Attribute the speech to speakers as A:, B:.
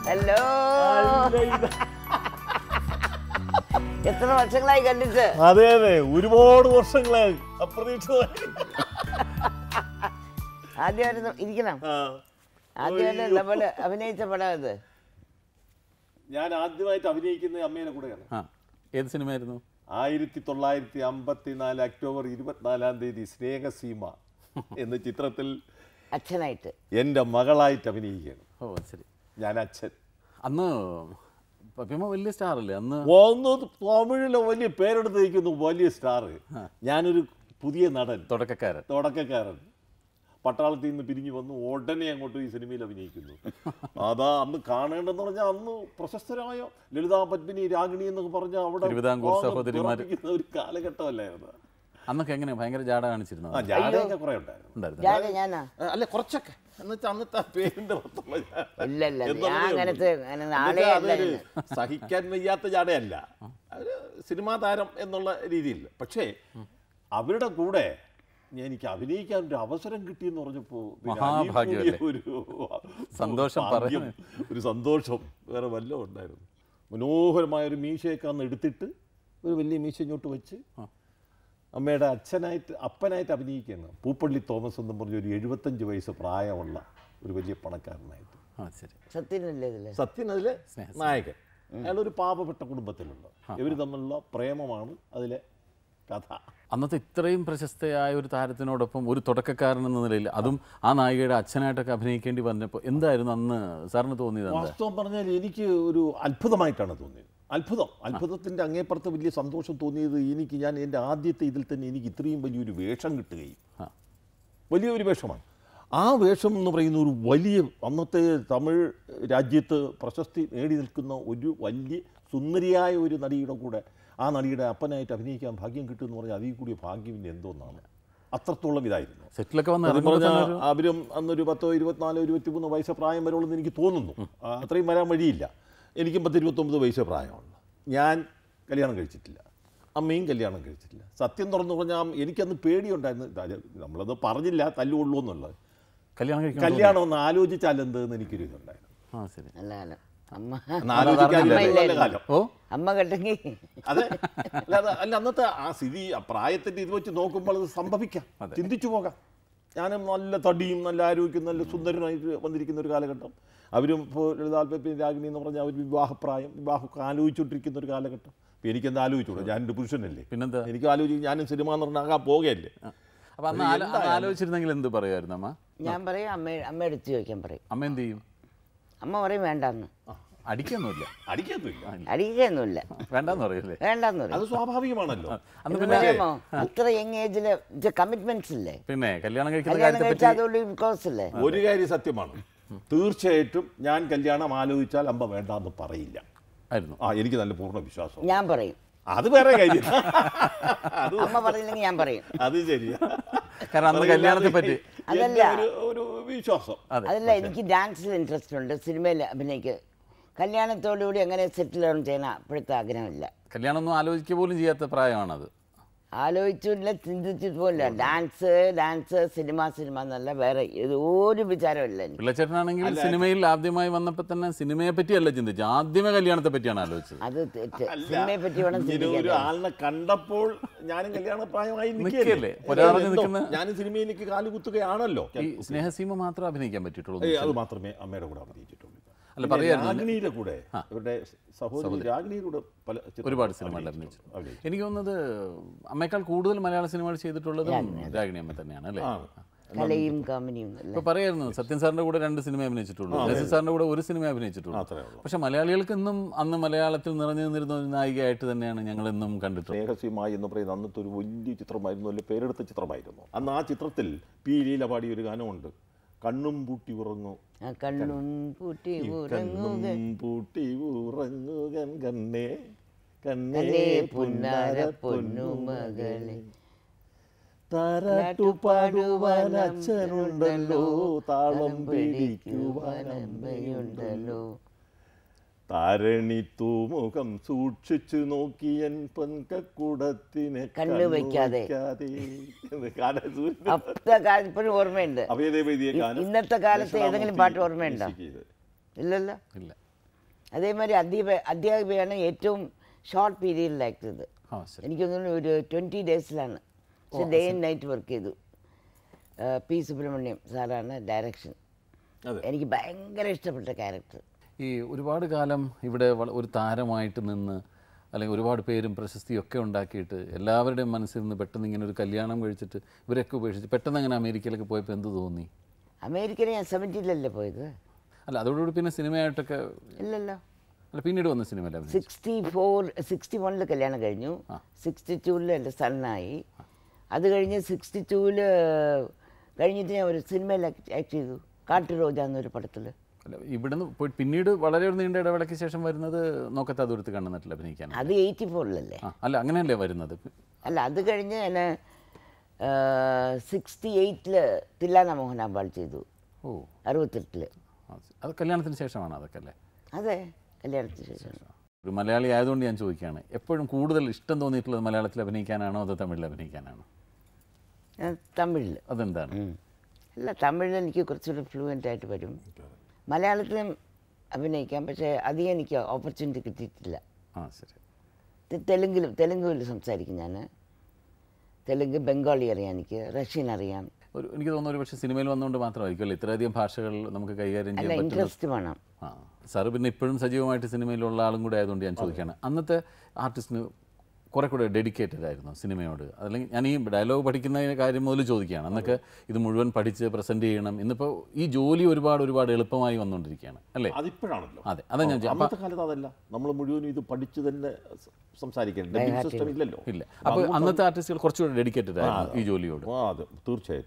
A: Hello. എത്ര വർഷങ്ങളായി കണ്ടിട്ട്?
B: അതെ അതെ, ഒരുപാട് വർഷങ്ങളായി. അപ്രതീക്ഷിതമായി.
A: ആദ്യമായിരുന്നു ഇരിക്കണം. ആദ്യമായിട്ട് നമ്മള് അഭിനയിച്ച പടം അത്.
B: ഞാൻ ആദ്യമായിട്ട് അഭിനയിക്കുന്നത് അമ്മയുടെ കൂടെയാണ്.
C: ഏത് സിനിമയായിരുന്നു?
B: 1954 ഒക്ടോബർ 24 സ്നേഹസീമ എന്ന ചിത്രത്തിൽ
A: അച്ഛനായിട്ട്
B: എൻ്റെ മകളായിട്ട് അഭിനയിക്കുകയാണ്.
C: ഓ ശരി.
B: ഞാൻ അച്ഛൻ.
C: അന്ന് പപ്പിയമ്മ വലിയ സ്റ്റാർ അല്ലേ അന്ന്?
B: തമിഴിലെ വലിയ പേരെടുത്ത് നിൽക്കുന്നു, വലിയ സ്റ്റാർ. ഞാനൊരു പുതിയ നടൻ, തുടക്കക്കാരൻ. പട്ടാളത്തിൽ നിന്ന് പിരിഞ്ഞു വന്നു ഉടനെ അങ്ങോട്ട് ഈ സിനിമയിൽ അഭിനയിക്കുന്നു. അതാ അന്ന് കാണേണ്ടെന്ന് പറഞ്ഞാൽ അന്ന് പ്രശസ്തരായ ലളിതാ പത്മിനി രാഗിണി എന്നൊക്കെ പറഞ്ഞാൽ അവിടെ ഒരു കാലഘട്ടമല്ലായിരുന്നു.
C: അന്നൊക്കെ എങ്ങനെ ഭയങ്കര ജാട കാണിച്ചിരുന്നു?
B: ജാടയൊക്കെ കുറെ ഉണ്ടായിരുന്നു.
A: അല്ല
B: കുറച്ചൊക്കെ അന്നത്തെ പേരിന്റെ സഹിക്കാൻ വയ്യാത്ത ജാടയല്ല, അവര് സിനിമാ താരം എന്നുള്ള രീതിയിൽ. പക്ഷേ അവരുടെ കൂടെ എനിക്ക് അഭിനയിക്കാൻ ഒരു അവസരം കിട്ടിയെന്ന് പറഞ്ഞപ്പോ ഒരു സന്തോഷം വേറെ വല്ലതും ഉണ്ടായിരുന്നു. മനോഹരമായ ഒരു മീശയൊക്കെ അന്ന് എടുത്തിട്ട് ഒരു വലിയ മീശ ഇങ്ങോട്ട് വെച്ച് അമ്മയുടെ അപ്പനായിട്ട് അഭിനയിക്കുകയാണ്. പൂപ്പള്ളി തോമസ് എന്നും പറഞ്ഞ ഒരു 75 വയസ്സ് പ്രായമുള്ള ഒരു വലിയ പണക്കാരനായിട്ട്. സത്യൻ അതിലെ നായകൻ. അയാളൊരു പാവപ്പെട്ട കുടുംബത്തിലുള്ള ഇവർ തമ്മിലുള്ള പ്രേമമാണ് അതിലെ കഥ.
C: അന്നത്തെ ഇത്രയും പ്രശസ്തയായ ഒരു താരത്തിനോടൊപ്പം ഒരു തുടക്കക്കാരൻ എന്ന നിലയിൽ, അതും ആ നായികയുടെ അച്ഛനായിട്ടൊക്കെ അഭിനയിക്കേണ്ടി വന്നപ്പോൾ എന്തായിരുന്നു അന്ന് സാറിന് തോന്നിയത്?
B: വാസ്തവം പറഞ്ഞാൽ എനിക്ക് ഒരു അത്ഭുതമായിട്ടാണ് തോന്നിയത്. അത്ഭുതത്തിൻ്റെ അങ്ങേപ്പുറത്ത് വലിയ സന്തോഷം തോന്നിയത് ഞാൻ എൻ്റെ ആദ്യത്തെ ഇതിൽ തന്നെ എനിക്ക് ഇത്രയും വലിയൊരു വേഷം കിട്ടുകയും, വലിയൊരു വേഷമാണ്. ആ വേഷം എന്ന് പറയുന്ന ഒരു വലിയ അന്നത്തെ തമിഴ് രാജ്യത്ത് പ്രശസ്തി നേടി നിൽക്കുന്ന ഒരു വലിയ സുന്ദരിയായ ഒരു നടിയുടെ കൂടെ ആ നടിയുടെ അപ്പനായിട്ട് അഭിനയിക്കാൻ ഭാഗ്യം കിട്ടുമെന്ന് പറഞ്ഞാൽ അതിൽ കൂടിയ ഭാഗ്യം പിന്നെ എന്തോന്നാണ്. അത്രത്തോളം ഇതായിരുന്നു.
C: സെറ്റിലൊക്കെ
B: പറഞ്ഞാൽ അവരും അന്നൊരു 10, 24, 23 വയസ്സ് പ്രായം വരുള്ളൂ എനിക്ക് തോന്നുന്നു. അത്രയും വരാൻ വഴിയില്ല. എനിക്കും 10, 29 വയസ്സ് പ്രായമുള്ള. ഞാൻ കല്യാണം കഴിച്ചിട്ടില്ല, അമ്മയും കല്യാണം കഴിച്ചിട്ടില്ല. സത്യം തുറന്നു പറഞ്ഞാൽ എനിക്കന്ന് പേടിയുണ്ടായിരുന്നു. നമ്മളത് പറഞ്ഞില്ല തല്ലുകൊള്ളൂ എന്നുള്ളത്. കല്യാണം ഒന്ന് ആലോചിച്ചാൽ എന്തെന്ന് എനിക്കൊരു ഇതുണ്ടായിരുന്നു. അല്ല അന്നത്തെ ആ സ്ഥിതി പ്രായത്തിന്റെ ഇത് വെച്ച് നോക്കുമ്പോൾ അത് സംഭവിക്കാം, ചിന്തിച്ചു പോകാം. ഞാനും നല്ല തടിയും നല്ല ആരോഗ്യം നല്ല സുന്ദരനായിട്ട് വന്നിരിക്കുന്ന ഒരു കാലഘട്ടം. അവരും ഇപ്പോൾ ലളിതാൽപ്പ രാഗിണി എന്ന് പറഞ്ഞാൽ അവർ വിവാഹമൊക്കെ ആലോചിച്ചുകൊണ്ടിരിക്കുന്ന ഒരു കാലഘട്ടം. അപ്പോൾ എനിക്കെന്താ ആലോചിച്ചൂടെ? ഞാനൊരു പുരുഷനല്ലേ, പിന്നെന്താ എനിക്ക് ആലോചിക്കും. ഞാനും സിനിമ നടനാകാൻ പോകുകയല്ലേ.
C: അപ്പോൾ അന്ന് ആലോചിച്ചിരുന്നെങ്കിൽ എന്ത് പറയുമായിരുന്നു അമ്മ?
A: ഞാൻ പറയും അമ്മ എടുത്ത് ചോദിക്കാൻ പറയും.
C: അമ്മ എന്ത് ചെയ്യും?
A: അമ്മ പറയും വേണ്ടെന്ന്.
C: അടിക്കൊന്നുമില്ല, വേണ്ടെന്ന് പറയല്ലേ? വേണ്ടെന്ന് പറയും.
B: അത് സ്വാഭാവികമാണല്ലോ.
A: അത്ര യങ് ഏജില് കമ്മിറ്റ്മെന്റ്സ് ഇല്ലേ,
C: പിന്നെ കല്യാണം കഴിക്കുന്ന
B: ഒരു കാര്യം സത്യമാണ്. തീർച്ചയായിട്ടും ഞാൻ കല്യാണം ആലോചിച്ചാൽ അമ്മ വേണ്ടെന്ന് പറയില്ല ആയിരുന്നു. എനിക്ക് നല്ല പൂർണ്ണ വിശ്വാസം.
A: ഞാൻ പറയും.
B: അത് വേറെ കാര്യം.
A: അമ്മ പറയില്ലെങ്കിൽ ഞാൻ പറയും.
B: അത് ശരിയാ.
C: കാരണം കല്യാണത്തെ പറ്റി
A: അതല്ല
B: ഒരു വിശ്വാസം.
A: അതല്ല, എനിക്ക് ഡാൻസിൽ ഇൻട്രസ്റ്റ് ഉണ്ട്, സിനിമയിൽ അഭിനയിക്കുക. കല്യാണത്തോടുകൂടി എങ്ങനെ സെറ്റിൽ ഡൗൺ ചെയ്യണം അപ്പോഴത്തെ ആഗ്രഹമില്ല.
C: കല്യാണം ഒന്നും ആലോചിക്കുക പോലും ചെയ്യാത്ത പ്രായമാണത്.
A: ആലോചിച്ചില്ല, ചിന്തിച്ചിട്ട് പോലില്ല. ഡാൻസ് സിനിമ എന്നല്ല വേറെ ഒരു വിചാരമില്ല.
C: പിള്ളച്ചേട്ടനാണെങ്കിൽ സിനിമയിൽ ആദ്യമായി വന്നപ്പോൾ തന്നെ സിനിമയെ പറ്റിയല്ല ചിന്തിച്ചു, ആദ്യമേ കല്യാണത്തെ പറ്റിയാണ് ആലോചിച്ചത്.
A: അത് തെറ്റ്. സിനിമയെ പറ്റി വേണം ചിന്തിക്കാൻ.
B: ആളിനെ കണ്ടപ്പോൾ ഞാനും കല്യാണ പ്രായമായി
C: നിൽക്കല്ലേ,
B: ഞാനും സിനിമയിലേക്ക് കാലുകുത്തുകയാണല്ലോ.
C: ഈ സ്നേഹസീമ മാത്രം അഭിനയിക്കാൻ പറ്റിയിട്ടുള്ളൂ.
B: അത് മാത്രമേ അമ്മയുടെ കൂടെ അഭിനയിച്ചിട്ടുള്ളൂ.
C: അല്ല പറയാം,
B: രാഗിണിയുടെ കൂടെ ഇവരുടെ സഹോദരി രാഗിണിയുടെ കൂടെ
C: ഒരുപാട് സിനിമകൾ അഭിനയിച്ചു. എനിക്ക് തോന്നുന്നത് അമ്മയേക്കാൾ കൂടുതൽ മലയാള സിനിമകൾ ചെയ്തിട്ടുള്ളത് രാഗിണി അമ്മ തന്നെയാണ് അല്ലേ? ഇപ്പൊ പറയായിരുന്നു സത്യൻ സാറിന്റെ കൂടെ 2 സിനിമ അഭിനയിച്ചിട്ടുള്ളൂ, ജയസൻ സാറിന്റെ കൂടെ 1 സിനിമ അഭിനയിച്ചിട്ടുള്ളൂ. പക്ഷെ മലയാളികൾക്ക് ഇന്നും അന്ന് മലയാളത്തിൽ നിറഞ്ഞു നിന്നിരുന്ന ഒരു നായികയായിട്ട് തന്നെയാണ് ഞങ്ങൾ എന്നും കണ്ടിട്ടുള്ളത്.
B: സ്നേഹസീമ എന്ന് പറയുന്ന അന്നത്തെ ഒരു വലിയ ചിത്രമായിരുന്നു, അല്ലെ പേരെടുത്ത ചിത്രമായിരുന്നു. അന്ന് ആ ചിത്രത്തിൽ പി ലീല പാടിയ ഒരു ഗാനമുണ്ട്, കണ്ണും പൂട്ടി ഉറങ്ങൂ,
A: കണ്ണും പൂട്ടി
B: ഉറങ്ങുകൻ കണ്ണേ
A: കണ്ണേ പുന്നാര പൊന്നുമകളെ,
B: താരാട്ടു പാടുവാൻ അച്ഛനുണ്ടല്ലോ, താളം പിടിക്കുവാൻ അമ്മയുണ്ടല്ലോ, താരണി തൂമുഖം സൂക്ഷിച്ചു നോക്കിയൻ പൊൻകൂടത്തിനെ
A: കണ്ണു വയ്ക്കാതെ. ഇപ്പോഴും ഓർമ്മയുണ്ട്. ഇന്നത്തെ കാലത്ത് ഏതെങ്കിലും പാട്ട് ഓർമ്മയുണ്ടോ? ഇല്ലല്ലോ.
C: ഇല്ല.
A: അതേമാതിരി അധ്യാപികയാണ് ഏറ്റവും ഷോർട്ട് പീരീഡിൽ ആക്ട് ചെയ്തത്.
C: ആ ശരി.
A: എനിക്ക് തോന്നുന്നു ഒരു 20 ഡേയ്സിലാണ്. പക്ഷെ ഡേ ആൻഡ് നൈറ്റ് വർക്ക് ചെയ്തു. പി സുബ്രഹ്മണ്യം സാറാണ് ഡയറക്ഷൻ. എനിക്ക് ഭയങ്കര ഇഷ്ടപ്പെട്ട ക്യാരക്ടർ.
C: ഈ ഒരുപാട് കാലം ഇവിടെ ഒരു താരമായിട്ട് നിന്ന് അല്ലെങ്കിൽ ഒരുപാട് പേരും പ്രശസ്തിയും ഒക്കെ ഉണ്ടാക്കിയിട്ട് എല്ലാവരുടെയും മനസ്സിൽ നിന്ന് പെട്ടെന്ന് ഇങ്ങനെ ഒരു കല്യാണം കഴിച്ചിട്ട് ഇവരൊക്കെ ഉപേക്ഷിച്ച് പെട്ടെന്ന് അങ്ങനെ അമേരിക്കയിലൊക്കെ പോയപ്പോൾ എന്ത് തോന്നി?
A: അമേരിക്കയിൽ ഞാൻ 70-ലല്ലേ പോയത്.
C: അല്ല അതോടുകൂടി പിന്നെ സിനിമയായിട്ടൊക്കെ
A: ഇല്ലല്ലോ.
C: അല്ല പിന്നീട് വന്ന സിനിമ
A: 61-ൽ കല്യാണം കഴിഞ്ഞു. 62-ൽ എൻ്റെ സണ്ണായി. അത് കഴിഞ്ഞ് 62-ൽ കഴിഞ്ഞിട്ട് ഞാൻ ഒരു സിനിമയിൽ ആക്ട് ചെയ്തു, കാട്ടുറോജ എന്നൊരു പടത്തിൽ.
C: അല്ല ഇവിടുന്ന് പോയി പിന്നീട് വളരെ ഒരു നീണ്ട ഇടവേളയ്ക്ക് ശേഷം വരുന്നത് നോക്കത്താ ദൂരത്ത് കണ്ണുനട്ടിൽ അഭിനയിക്കാൻ.
A: അത് 84-ലല്ലേ?
C: അല്ല അങ്ങനെയല്ലേ വരുന്നത്?
A: അല്ല അത് കഴിഞ്ഞ് ഞാൻ 68-ൽ തില്ലാന മോഹനാമ്പാൾ ചെയ്തു.
C: ഓ
A: 68-ൽ.
C: അത് കല്യാണത്തിന് ശേഷമാണ് അതൊക്കെ അല്ലേ?
A: അതെ, കല്യാണത്തിന് ശേഷം.
C: ഒരു മലയാളി ആയതുകൊണ്ട് ഞാൻ ചോദിക്കുകയാണ്, എപ്പോഴും കൂടുതൽ ഇഷ്ടം തോന്നിയിട്ടുള്ളത് മലയാളത്തിൽ അഭിനയിക്കാനാണോ അതോ തമിഴിൽ അഭിനയിക്കാനാണോ?
A: തമിഴിൽ.
C: അതെന്താണ്?
A: അല്ല തമിഴിൽ എനിക്ക് കുറച്ചുകൂടി ഫ്ലുവൻ്റ് ആയിട്ട് വരും. മലയാളത്തിലും അഭിനയിക്കാം, പക്ഷേ അധികം എനിക്ക് ഓപ്പർച്യൂണിറ്റി കിട്ടിയിട്ടില്ല.
C: ആ ശരി.
A: തെലുങ്കിൽ സംസാരിക്കും ഞാൻ. തെലുങ്ക്, ബംഗാളി അറിയാം, എനിക്ക് റഷ്യൻ അറിയാം.
C: എനിക്ക് തോന്നുന്നു ഒരു പക്ഷേ സിനിമയിൽ വന്നുകൊണ്ട് മാത്രമായിരിക്കും ഇത്രയധികം ഭാഷകൾ നമുക്ക് കൈകാര്യം ചെയ്യാൻ പറ്റും.
A: ഇൻട്രസ്റ്റ് വേണം.
C: ആ സാറ് പിന്നെ ഇപ്പോഴും സജീവമായിട്ട് സിനിമയിലുള്ള ആളും കൂടെ ആയതുകൊണ്ട് ഞാൻ ചോദിക്കുകയാണ്, അന്നത്തെ ആർട്ടിസ്റ്റിന് കുറെ കൂടെ ഡെഡിക്കേറ്റഡ് ആയിരുന്നു സിനിമയോട്? അല്ലെങ്കിൽ ഞാൻ ഈ ഡയലോഗ് പഠിക്കുന്ന കാര്യം മുതൽ ചോദിക്കുകയാണ്. അന്നൊക്കെ ഇത് മുഴുവൻ പഠിച്ച് പ്രസൻറ്റ് ചെയ്യണം. ഇന്നിപ്പോൾ ഈ ജോലി ഒരുപാട് എളുപ്പമായി വന്നുകൊണ്ടിരിക്കുകയാണ് അല്ലേ?
B: അതിപ്പോഴാണല്ലോ.
C: അതെ, അതാ ഞാൻ
B: അന്നത്തെ കാലത്ത് അതല്ല, നമ്മൾ മുഴുവനും ഇത് പഠിച്ച് തന്നെ സംസാരിക്കണം. സിസ്റ്റം ഇല്ലല്ലോ.
C: ഇല്ല. അപ്പോൾ അന്നത്തെ ആർട്ടിസ്റ്റുകൾ കുറച്ചുകൂടെ ഡെഡിക്കേറ്റഡ് ആയിരുന്നു ഈ ജോലിയോട്.
B: അതെ തീർച്ചയായും.